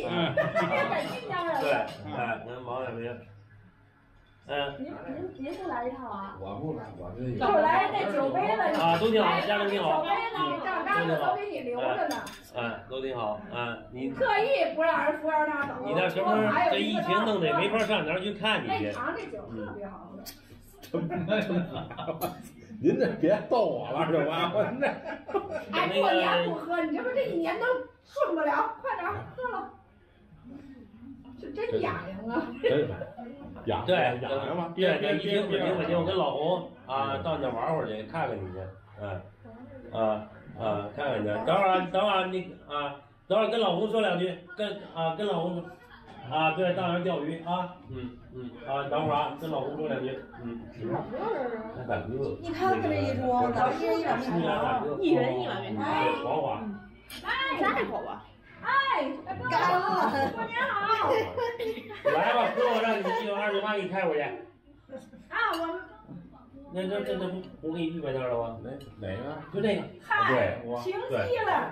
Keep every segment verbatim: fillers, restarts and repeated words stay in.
嗯， 本新疆人。 对，哎，跟王远明。嗯， 您您您不来一套啊？ 我不来，我这就来那酒杯了。 啊，都挺好，家里挺好。 酒杯呢，账单子都给你留着呢。 嗯，都挺好。嗯，你特意不让人服务员拿走。 你那什么，这疫情弄得也没法上哪儿去看你去。 那厂这酒特别好喝。 您这别逗我了，是吧？我这哎，过年不喝，你这不这一年都顺不了，快点喝了。是真痒痒啊！ 真痒， 对痒痒吗？ 对对，疫情稳定稳定，我跟老洪啊到那玩会儿去，看看你去，嗯，啊啊，看看去。等会儿啊，等会儿你啊，等会儿跟老洪说两句，跟啊跟老洪说，啊对，到那儿钓鱼啊，嗯嗯啊，等会儿啊，跟老洪说两句，嗯。那大哥， 你看看这一桌，咱们一人一碗面条， 一人一碗面条， 黄花， 哎，来一口吧。哎， 干了！ 过年好！ 来吧，哥，我让你一碗二九八给你开回去。 啊，我们那那这这不我给你预备那儿了吗？ 哪哪个？ 就这个。 嗨， 对， 停机了。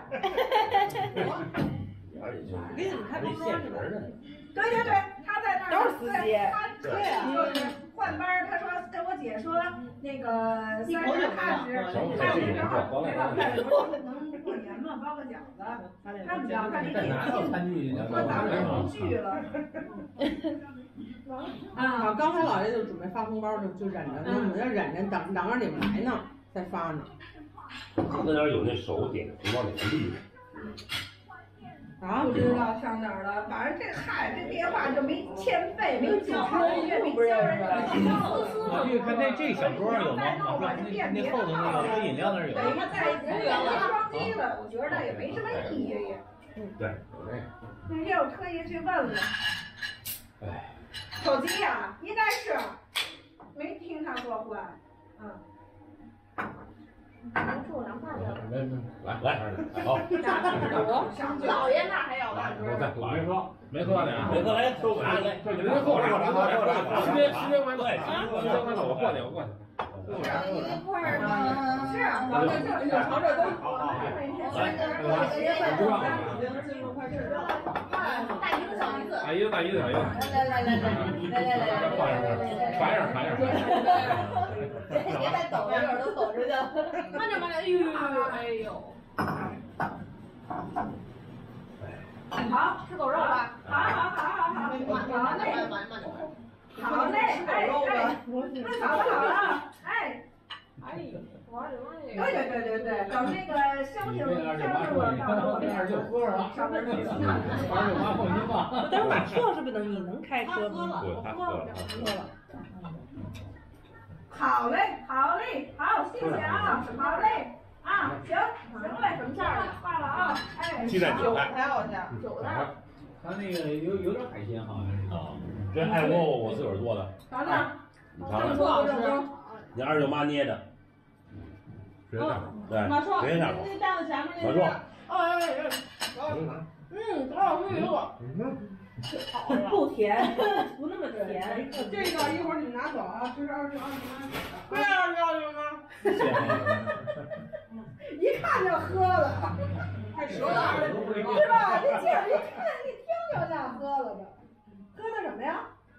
而且就是给你们开没现成的。 对对对，他在那儿都是司机。 他对啊，就是换班。他说跟我姐说那个三十踏实，踏实正好陪老太太说能过年嘛，包个饺子。他们家他离挺近，说咱们不聚了。 啊，刚才老爷就准备发红包，就就忍着，那我要忍着，等等着你们来呢，再发呢。 那哪有那手点红包点厉害？ 啊， 不知道上哪儿了，反正这嗨，这电话就没欠费，没交好几月，没交人家。 我去看那这小桌有吗？那那后头那个喝饮料那儿有。 等于在人家装机了，我觉得也没什么意义。 嗯，对，有这个。 那天我特意去问了。 哎。 手机呀，应该是没听他说换，嗯。能住凉快点。 没没，来来，好。 老爷那还有呢。 我再老爷说没喝呢， 没喝来收碗来， 这你别喝了，喝了，喝了，时间时间关系，时间关系，我过去，我过去。 一块儿呢？ 是，我这就就朝这都好。每天三个过节份，进入快吃。大一个小一个。 大一个大一个小一个。 来来来来来来来来来来， 传上传上传上。 别再抖着，一会儿都抖出去了。 慢点慢点，哎呦哎呦。好，吃狗肉吧。好好好好好。好嘞。好嘞，哎哎，那好了好了，哎。哎呦，对对对对对，等那个消停消停了，到时候我们就喝上了， 上门去。 二舅妈放心吧。 等会儿把车是不是能你能开车吗？ 对，他喝了， 喝了。 好嘞，好嘞，好，谢谢啊，好嘞，啊，行行嘞，什么馅儿的？挂了啊，哎， 鸡蛋韭菜， 还有去， 韭菜。 他那个有有点海鲜，好像是啊。 这爱窝窝我自个儿做的。 尝尝， 你尝尝。 不好吃。 你二舅妈捏的。 直接下手。 对，直接下手。 那袋子前面那个。 哎哎哎。嗯，好好吃一个。不甜，不那么甜。这个一会儿你们拿走啊，这是二十二十八。不要二十二十吗？一看就喝了，太熟了，是吧？这劲儿一看一听就像喝了的。喝的什么呀？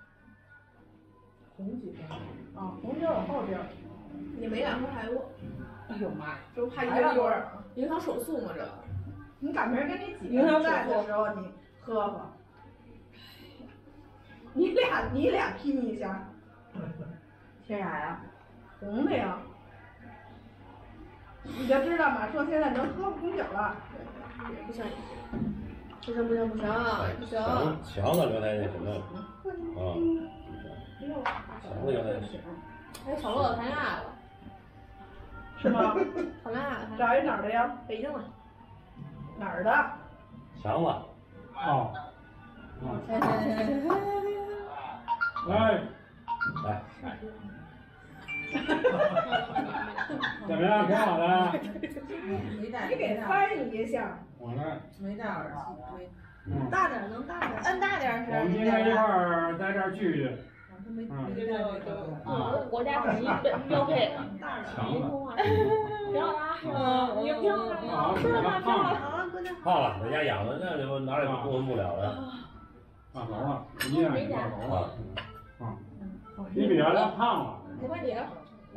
红酒啊，红酒有后劲儿。 你没敢喝排骨？ 哎呦妈呀！ 就怕影响影响手速嘛，这个。 你赶明儿给你挤影响在的时候，你喝喝。你俩你俩拼一下。贴啥呀？红的呀。你就知道马硕现在能喝红酒了。 不行，不行不行不行不行。 强的刚才那什么啊？强的刚才是。 哎，小乐谈恋爱了。 是吗？ 谈恋爱了。 找一哪儿的呀？ 北京的。 哪儿的？ 强子。 哦。 哎来， 来。 怎么样？挺好的。 没带。 你给翻译一下。 我呢？ 没带耳机， 没。 大点能大点，摁大点是。 我们今天一块儿在这儿聚聚。 没没这带个嗯，国家统一标配的。 强的。 挺好的啊，嗯，也挺好的。 好， 吃了吗？挺好的。 啊，过胖了，在家养的，那就哪里都动不了了。 大头了，一样是大头了。啊，你比原来胖了。 我问你了。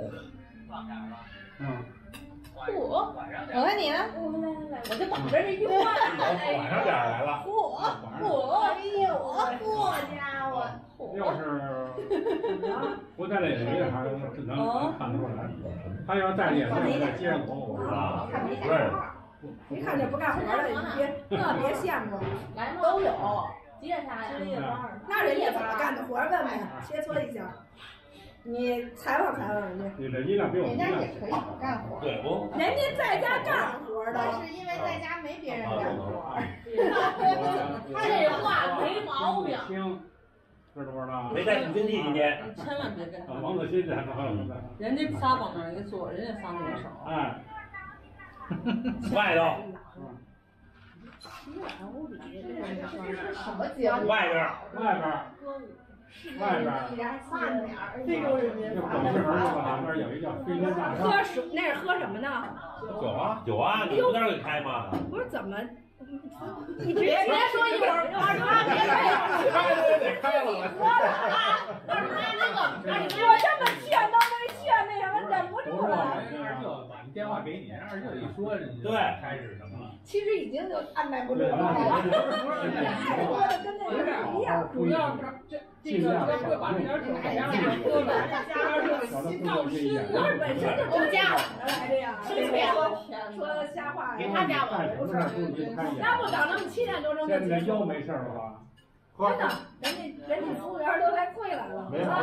嗯。 我，我问你了。我就等着这句话。 晚上点来了。 我，我，哎呦，我家伙。 要是不戴眼镜还是能看得出来。他要戴眼镜在街上走，我知道。 不是。 一看就不干活的，你别那别羡慕。 来吗？都有。几点下呀？ 那人家怎么干的活？问问，切磋一下。你采访采访人家。 你这音量比我人家也可以不干活。 对不？ 人家在家干活的， 但是因为在家没别人干活。他这话没毛病。 听，知不知道？ 没带你真弟今天。 千万别跟他。 王子欣在那还有呢。 人家仨往那儿一坐，人家仨没手。 哎。 外头。 什么节目？ 外边， 外边，外边， 慢点儿。 非洲人民。 就广西门那旁边有一叫飞天大厦。 喝水，那是喝什么呢？ 酒啊，酒啊，你不在这给开吗？ 不是怎么？ 你别别说一会儿，二十八别开， 开了得开了。 我二十八那个， 我这么劝都没劝，那什么忍不住了。 二舅把电话给你，二舅一说，人家对开始什么了？ 其实已经就按耐不住了。 太多的跟那个一样。 主要是这这个要会把这点酒加上喝了，加上心照心不是本身就不加我来的呀， 是这样。 说瞎话呀。 给他加我不是， 那不早那么七点多钟就现在腰没事了吧？ 真的，人家人家服务员都来跪来了。